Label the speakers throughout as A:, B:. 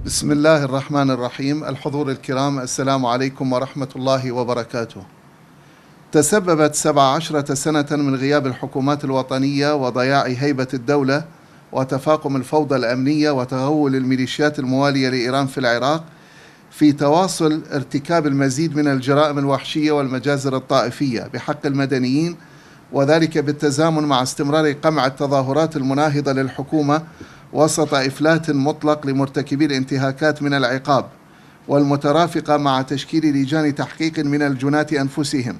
A: بسم الله الرحمن الرحيم. الحضور الكرام، السلام عليكم ورحمة الله وبركاته. تسببت 17 سنة من غياب الحكومات الوطنية وضياع هيبة الدولة وتفاقم الفوضى الأمنية وتغول الميليشيات الموالية لإيران في العراق في تواصل ارتكاب المزيد من الجرائم الوحشية والمجازر الطائفية بحق المدنيين، وذلك بالتزامن مع استمرار قمع التظاهرات المناهضة للحكومة وسط إفلات مطلق لمرتكبي الانتهاكات من العقاب، والمترافقة مع تشكيل لجان تحقيق من الجناة أنفسهم،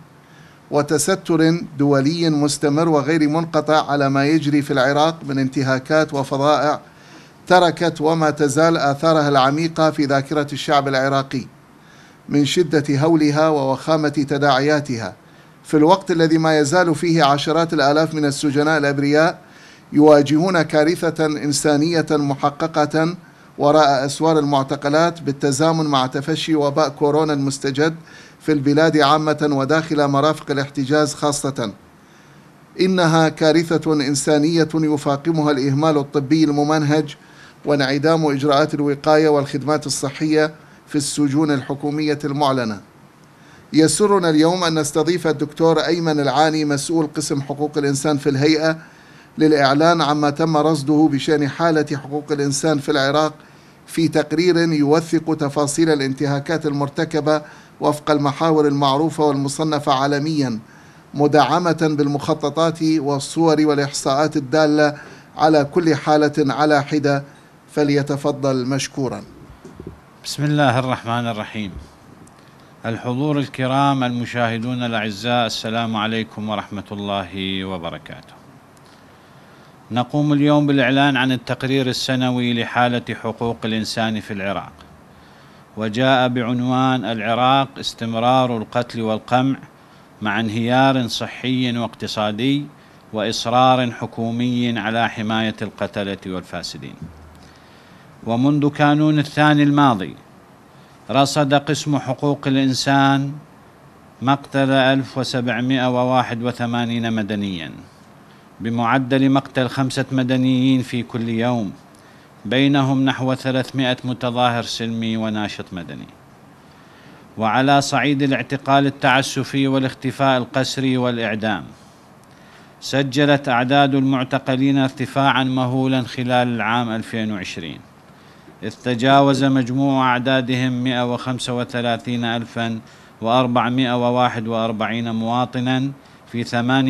A: وتستر دولي مستمر وغير منقطع على ما يجري في العراق من انتهاكات وفظائع تركت وما تزال آثارها العميقة في ذاكرة الشعب العراقي من شدة هولها ووخامة تداعياتها، في الوقت الذي ما يزال فيه عشرات الآلاف من السجناء الأبرياء يواجهون كارثة إنسانية محققة وراء أسوار المعتقلات، بالتزامن مع تفشي وباء كورونا المستجد في البلاد عامة وداخل مرافق الاحتجاز خاصة. إنها كارثة إنسانية يفاقمها الإهمال الطبي الممنهج وانعدام إجراءات الوقاية والخدمات الصحية في السجون الحكومية المعلنة. يسرنا اليوم أن نستضيف الدكتور أيمن العاني، مسؤول قسم حقوق الإنسان في الهيئة، للإعلان عما تم رصده بشأن حالة حقوق الإنسان في العراق في تقرير يوثق تفاصيل الانتهاكات المرتكبة وفق المحاور المعروفة والمصنفة عالميا، مدعمة بالمخططات والصور والإحصاءات الدالة على كل حالة على حدة. فليتفضل مشكورا.
B: بسم الله الرحمن الرحيم. الحضور الكرام المشاهدون الأعزاء، السلام عليكم ورحمة الله وبركاته. نقوم اليوم بالإعلان عن التقرير السنوي لحالة حقوق الإنسان في العراق، وجاء بعنوان العراق استمرار القتل والقمع مع انهيار صحي واقتصادي وإصرار حكومي على حماية القتلة والفاسدين. ومنذ كانون الثاني الماضي رصد قسم حقوق الإنسان مقتل 1781 مدنيا، بمعدل مقتل 5 مدنيين في كل يوم، بينهم نحو 300 متظاهر سلمي وناشط مدني. وعلى صعيد الاعتقال التعسفي والاختفاء القسري والإعدام، سجلت أعداد المعتقلين ارتفاعا مهولا خلال العام 2020، إذ تجاوز مجموع أعدادهم 135,441 مواطنا في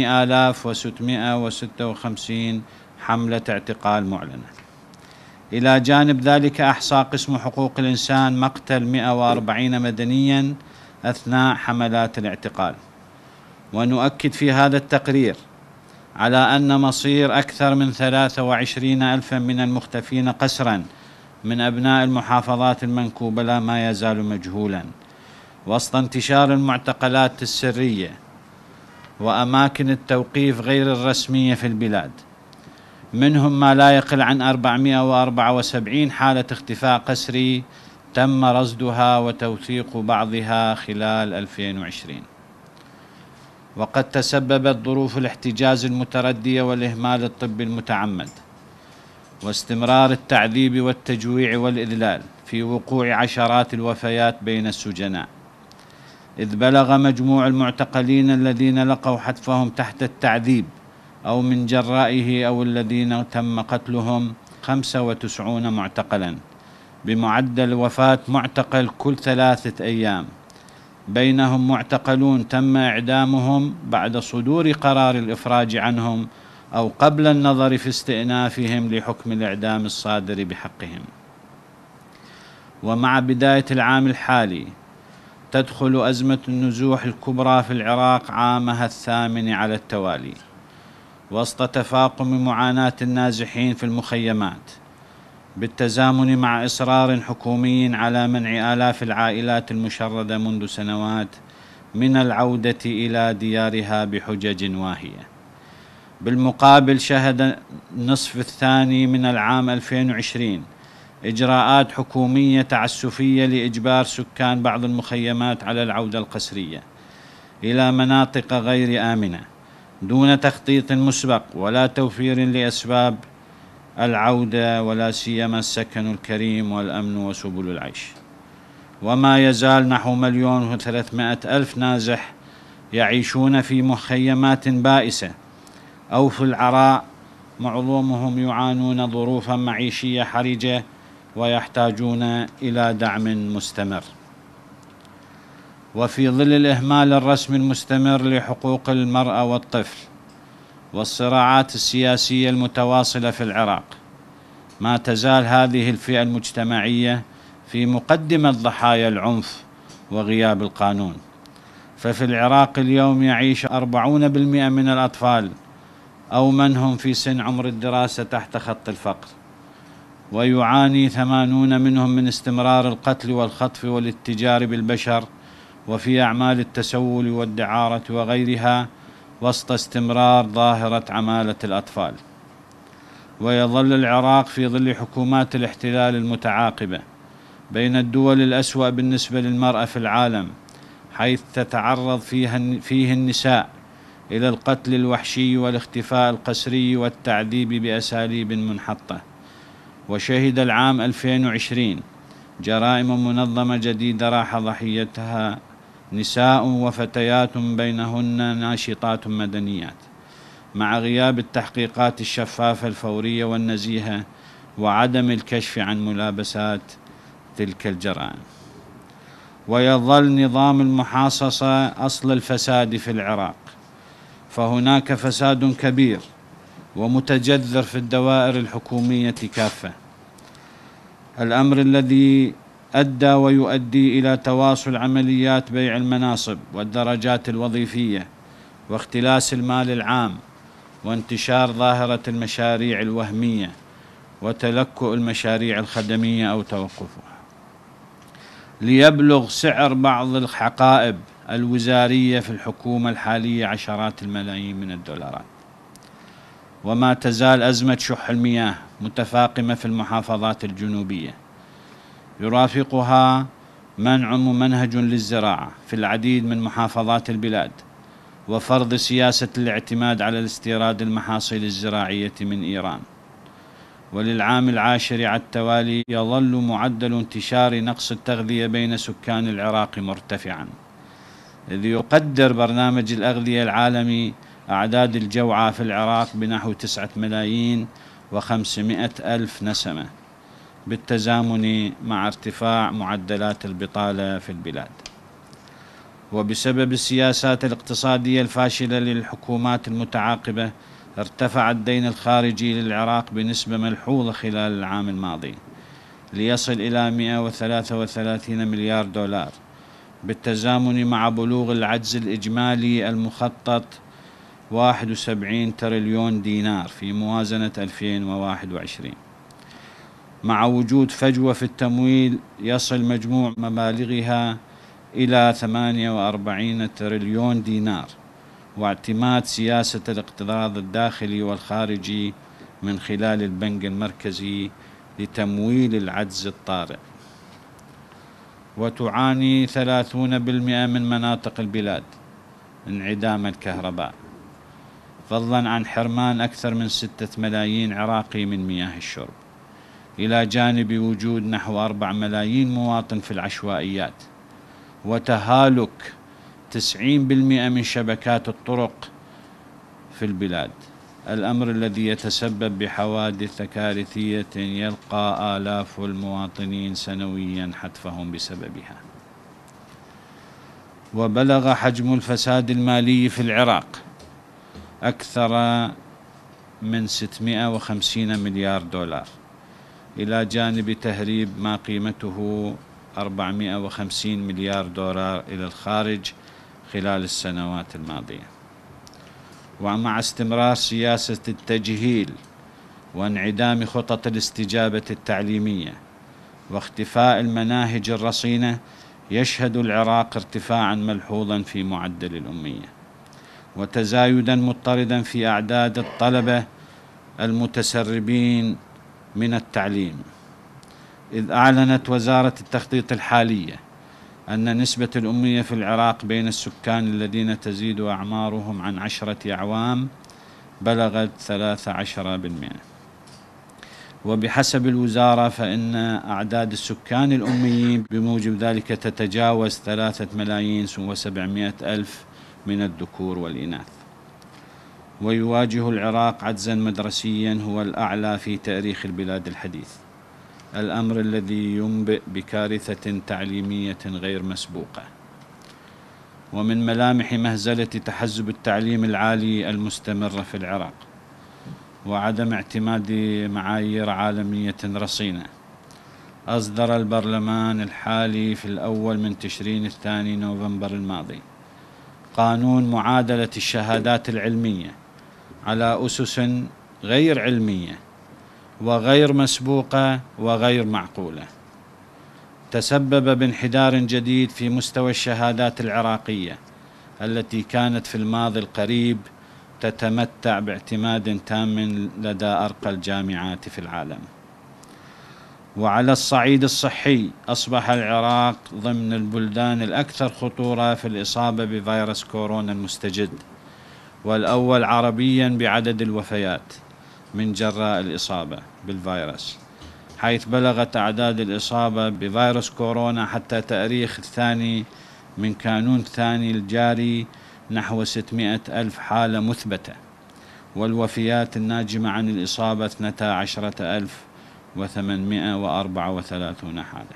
B: 8656 حملة اعتقال معلنة. إلى جانب ذلك أحصى قسم حقوق الإنسان مقتل 140 مدنيا أثناء حملات الاعتقال. ونؤكد في هذا التقرير على أن مصير أكثر من 23,000 من المختفين قسرا من أبناء المحافظات المنكوبة لا ما يزال مجهولا، وسط انتشار المعتقلات السرية وأماكن التوقيف غير الرسمية في البلاد، منهم ما لا يقل عن 474 حالة اختفاء قسري تم رصدها وتوثيق بعضها خلال 2020. وقد تسببت ظروف الاحتجاز المتردية والإهمال الطبي المتعمد واستمرار التعذيب والتجويع والإذلال في وقوع عشرات الوفيات بين السجناء، إذ بلغ مجموع المعتقلين الذين لقوا حتفهم تحت التعذيب أو من جرائه أو الذين تم قتلهم 95 معتقلا، بمعدل وفاة معتقل كل 3 أيام، بينهم معتقلون تم إعدامهم بعد صدور قرار الإفراج عنهم أو قبل النظر في استئنافهم لحكم الإعدام الصادر بحقهم. ومع بداية العام الحالي تدخل أزمة النزوح الكبرى في العراق عامها الثامن على التوالي، وسط تفاقم معاناة النازحين في المخيمات، بالتزامن مع إصرار حكومي على منع آلاف العائلات المشردة منذ سنوات من العودة إلى ديارها بحجج واهية. بالمقابل شهد النصف الثاني من العام 2020 إجراءات حكومية تعسفية لإجبار سكان بعض المخيمات على العودة القسرية إلى مناطق غير آمنة دون تخطيط مسبق ولا توفير لأسباب العودة، ولا سيما السكن الكريم والأمن وسبل العيش. وما يزال نحو 1,300,000 نازح يعيشون في مخيمات بائسة أو في العراء، معظمهم يعانون ظروفا معيشية حرجة ويحتاجون إلى دعم مستمر. وفي ظل الإهمال الرسمي المستمر لحقوق المرأة والطفل والصراعات السياسية المتواصلة في العراق، ما تزال هذه الفئة المجتمعية في مقدمة ضحايا العنف وغياب القانون. ففي العراق اليوم يعيش 40% من الأطفال أو من هم في سن عمر الدراسة تحت خط الفقر، ويعاني 80 منهم من استمرار القتل والخطف والاتجار بالبشر وفي أعمال التسول والدعارة وغيرها، وسط استمرار ظاهرة عمالة الأطفال. ويظل العراق في ظل حكومات الاحتلال المتعاقبة بين الدول الأسوأ بالنسبة للمرأة في العالم، حيث تتعرض فيه النساء إلى القتل الوحشي والاختفاء القسري والتعذيب بأساليب منحطة. وشهد العام 2020 جرائم منظمة جديدة راح ضحيتها نساء وفتيات بينهن ناشطات مدنيات، مع غياب التحقيقات الشفافة الفورية والنزيهة وعدم الكشف عن ملابسات تلك الجرائم. ويظل نظام المحاصصة أصل الفساد في العراق، فهناك فساد كبير ومتجذر في الدوائر الحكومية كافة، الأمر الذي أدى ويؤدي إلى تواصل عمليات بيع المناصب والدرجات الوظيفية واختلاس المال العام وانتشار ظاهرة المشاريع الوهمية وتلكؤ المشاريع الخدمية أو توقفها، ليبلغ سعر بعض الحقائب الوزارية في الحكومة الحالية عشرات الملايين من الدولارات. وما تزال أزمة شح المياه متفاقمة في المحافظات الجنوبية، يرافقها منع ممنهج للزراعة في العديد من محافظات البلاد، وفرض سياسة الاعتماد على الاستيراد المحاصيل الزراعية من إيران. وللعام العاشر على التوالي يظل معدل انتشار نقص التغذية بين سكان العراق مرتفعا، إذ يقدر برنامج الأغذية العالمي أعداد الجوعى في العراق بنحو 9,500,000 نسمة، بالتزامن مع ارتفاع معدلات البطالة في البلاد. وبسبب السياسات الاقتصادية الفاشلة للحكومات المتعاقبة، ارتفع الدين الخارجي للعراق بنسبة ملحوظة خلال العام الماضي، ليصل إلى 133 مليار دولار، بالتزامن مع بلوغ العجز الإجمالي المخطط 71 تريليون دينار في موازنة 2021، مع وجود فجوة في التمويل يصل مجموع مبالغها إلى 48 تريليون دينار، واعتماد سياسة الاقتراض الداخلي والخارجي من خلال البنك المركزي لتمويل العجز الطارئ. وتعاني 30% من مناطق البلاد انعدام الكهرباء، فضلا عن حرمان أكثر من 6 ملايين عراقي من مياه الشرب، إلى جانب وجود نحو 4 ملايين مواطن في العشوائيات، وتهالك 90% من شبكات الطرق في البلاد، الأمر الذي يتسبب بحوادث كارثية يلقى آلاف المواطنين سنويا حتفهم بسببها. وبلغ حجم الفساد المالي في العراق أكثر من 650 مليار دولار، إلى جانب تهريب ما قيمته 450 مليار دولار إلى الخارج خلال السنوات الماضية. ومع استمرار سياسة التجهيل وانعدام خطط الاستجابة التعليمية واختفاء المناهج الرصينة، يشهد العراق ارتفاعا ملحوظا في معدل الأمية، وتزايدا مضطردا في أعداد الطلبة المتسربين من التعليم، إذ أعلنت وزارة التخطيط الحالية أن نسبة الأمية في العراق بين السكان الذين تزيد أعمارهم عن 10 أعوام بلغت 13%. وبحسب الوزارة فإن أعداد السكان الأميين بموجب ذلك تتجاوز 3,700,000 من الذكور والإناث. ويواجه العراق عجزا مدرسيا هو الأعلى في تاريخ البلاد الحديث، الأمر الذي ينبئ بكارثة تعليمية غير مسبوقة. ومن ملامح مهزلة تحزب التعليم العالي المستمرة في العراق وعدم اعتماد معايير عالمية رصينة، أصدر البرلمان الحالي في الأول من تشرين الثاني نوفمبر الماضي قانون معادلة الشهادات العلمية على أسس غير علمية وغير مسبوقة وغير معقولة، تسبب بانحدار جديد في مستوى الشهادات العراقية التي كانت في الماضي القريب تتمتع باعتماد تام لدى أرقى الجامعات في العالم. وعلى الصعيد الصحي أصبح العراق ضمن البلدان الأكثر خطورة في الإصابة بفيروس كورونا المستجد، والأول عربيا بعدد الوفيات من جراء الإصابة بالفيروس، حيث بلغت أعداد الإصابة بفيروس كورونا حتى تاريخ الثاني من كانون الثاني الجاري نحو 600,000 حالة مثبتة، والوفيات الناجمة عن الإصابة 12,834 حالة.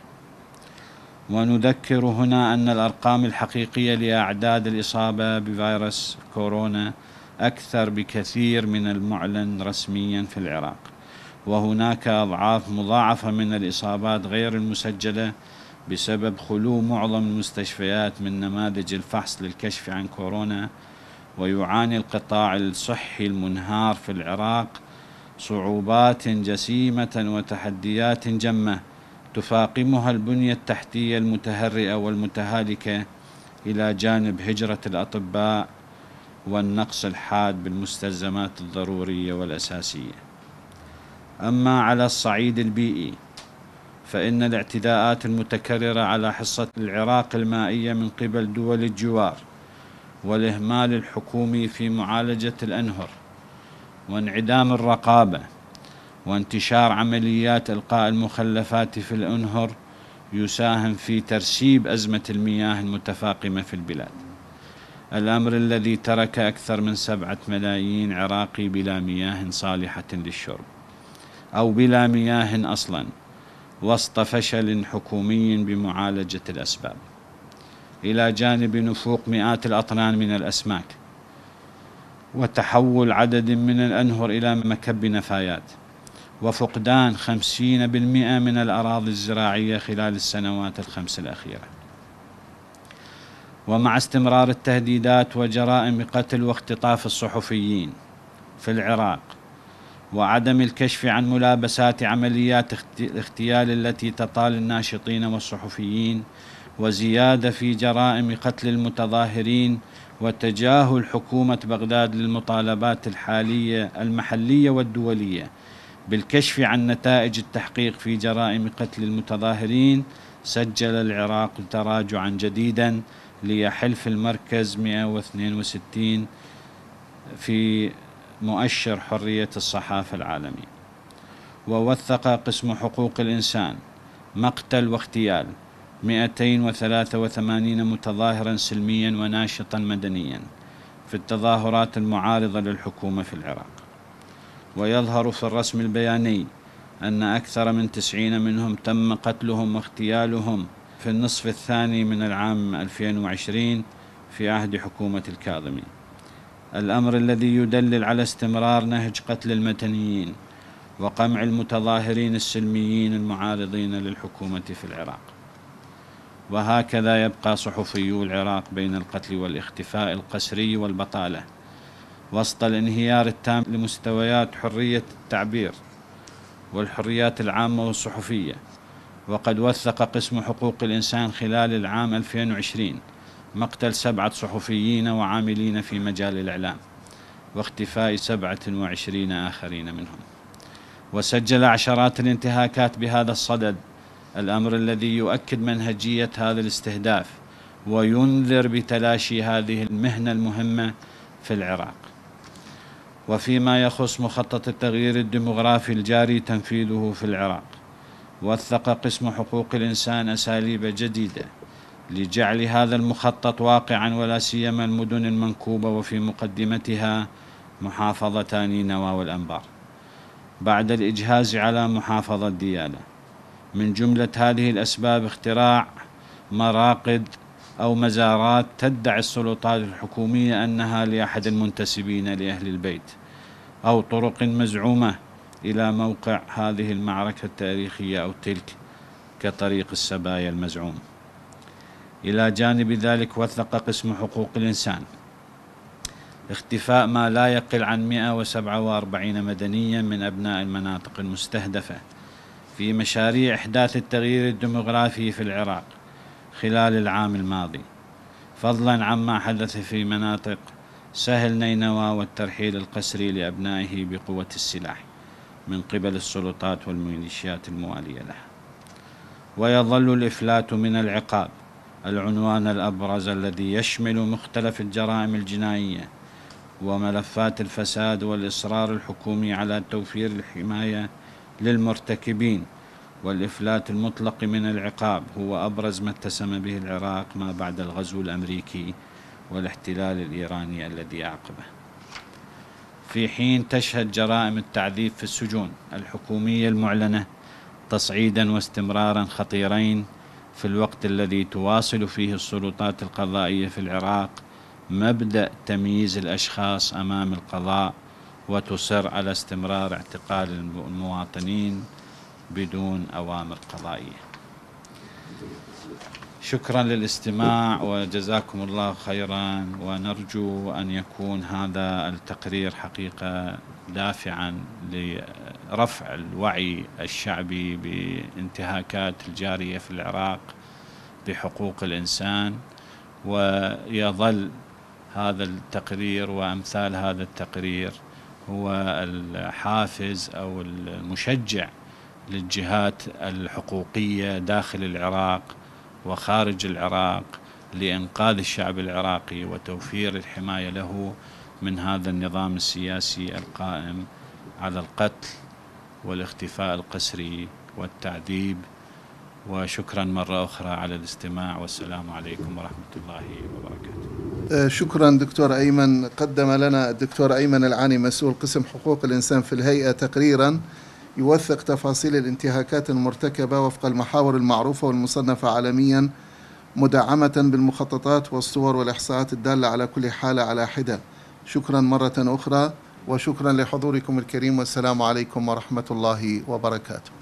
B: ونذكر هنا أن الأرقام الحقيقية لأعداد الإصابة بفيروس كورونا أكثر بكثير من المعلن رسميا في العراق، وهناك أضعاف مضاعفة من الإصابات غير المسجلة بسبب خلو معظم المستشفيات من نماذج الفحص للكشف عن كورونا. ويعاني القطاع الصحي المنهار في العراق صعوبات جسيمة وتحديات جمة تفاقمها البنية التحتية المتهرئة والمتهالكة، إلى جانب هجرة الأطباء والنقص الحاد بالمستلزمات الضرورية والأساسية. أما على الصعيد البيئي فإن الاعتداءات المتكررة على حصة العراق المائية من قبل دول الجوار، والإهمال الحكومي في معالجة الأنهر، وانعدام الرقابة، وانتشار عمليات إلقاء المخلفات في الأنهر يساهم في ترسيب أزمة المياه المتفاقمة في البلاد، الأمر الذي ترك أكثر من 7 ملايين عراقي بلا مياه صالحة للشرب أو بلا مياه أصلا، وسط فشل حكومي بمعالجة الأسباب، إلى جانب نفوق مئات الأطنان من الأسماك وتحول عدد من الأنهر إلى مكب نفايات، وفقدان 50% من الأراضي الزراعية خلال السنوات ال5 الأخيرة. ومع استمرار التهديدات وجرائم قتل واختطاف الصحفيين في العراق، وعدم الكشف عن ملابسات عمليات الاغتيال التي تطال الناشطين والصحفيين، وزيادة في جرائم قتل المتظاهرين، وتجاهل حكومة بغداد للمطالبات الحالية المحلية والدولية بالكشف عن نتائج التحقيق في جرائم قتل المتظاهرين، سجل العراق تراجعا جديدا ليحل في المركز 162 في مؤشر حرية الصحافة العالمي. ووثق قسم حقوق الإنسان مقتل واغتيال 283 متظاهرا سلميا وناشطا مدنيا في التظاهرات المعارضة للحكومة في العراق. ويظهر في الرسم البياني أن أكثر من 90 منهم تم قتلهم واغتيالهم في النصف الثاني من العام 2020 في عهد حكومة الكاظمي، الأمر الذي يدلل على استمرار نهج قتل المدنيين وقمع المتظاهرين السلميين المعارضين للحكومة في العراق. وهكذا يبقى صحفيو العراق بين القتل والاختفاء القسري والبطالة، وسط الانهيار التام لمستويات حرية التعبير والحريات العامة والصحفية. وقد وثق قسم حقوق الإنسان خلال العام 2020 مقتل 7 صحفيين وعاملين في مجال الإعلام، واختفاء 27 آخرين منهم، وسجل عشرات الانتهاكات بهذا الصدد، الأمر الذي يؤكد منهجية هذا الاستهداف وينذر بتلاشي هذه المهنة المهمة في العراق. وفيما يخص مخطط التغيير الديمغرافي الجاري تنفيذه في العراق، وثق قسم حقوق الإنسان أساليب جديدة لجعل هذا المخطط واقعا، ولا سيما المدن المنكوبة وفي مقدمتها محافظتا نينوى والأنبار، بعد الإجهاز على محافظة ديالى. من جملة هذه الأسباب اختراع مراقد أو مزارات تدعي السلطات الحكومية أنها لأحد المنتسبين لأهل البيت، أو طرق مزعومة إلى موقع هذه المعركة التاريخية أو تلك، كطريق السبايا المزعوم. إلى جانب ذلك وثق قسم حقوق الإنسان اختفاء ما لا يقل عن 147 مدنيا من أبناء المناطق المستهدفة في مشاريع إحداث التغيير الديمغرافي في العراق خلال العام الماضي، فضلا عما حدث في مناطق سهل نينوى والترحيل القسري لأبنائه بقوة السلاح من قبل السلطات والميليشيات الموالية لها. ويظل الإفلات من العقاب العنوان الأبرز الذي يشمل مختلف الجرائم الجنائية وملفات الفساد، والإصرار الحكومي على توفير الحماية للمرتكبين. والإفلات المطلق من العقاب هو أبرز ما اتسم به العراق ما بعد الغزو الأمريكي والاحتلال الإيراني الذي أعقبه، في حين تشهد جرائم التعذيب في السجون الحكومية المعلنة تصعيدا واستمرارا خطيرين في الوقت الذي تواصل فيه السلطات القضائية في العراق مبدأ تمييز الأشخاص أمام القضاء، وتصر على استمرار اعتقال المواطنين بدون أوامر قضائية. شكرا للاستماع وجزاكم الله خيرا، ونرجو أن يكون هذا التقرير حقيقة دافعا لرفع الوعي الشعبي بانتهاكات الجارية في العراق بحقوق الإنسان، ويظل هذا التقرير وأمثال هذا التقرير هو الحافز أو المشجع للجهات الحقوقية داخل العراق وخارج العراق لإنقاذ الشعب العراقي وتوفير الحماية له من هذا النظام السياسي القائم على القتل والاختفاء القسري والتعذيب. وشكرا مرة أخرى على الاستماع، والسلام عليكم ورحمة الله وبركاته.
A: شكرا دكتور أيمن. قدم لنا الدكتور أيمن العاني مسؤول قسم حقوق الإنسان في الهيئة تقريرا يوثق تفاصيل الانتهاكات المرتكبة وفق المحاور المعروفة والمصنفة عالميا، مدعمة بالمخططات والصور والإحصاءات الدالة على كل حالة على حدة. شكرا مرة أخرى، وشكرا لحضوركم الكريم، والسلام عليكم ورحمة الله وبركاته.